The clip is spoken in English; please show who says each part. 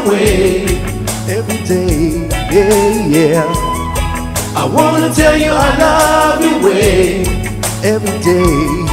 Speaker 1: way every day, yeah, yeah. I wanna tell you I love you way every day.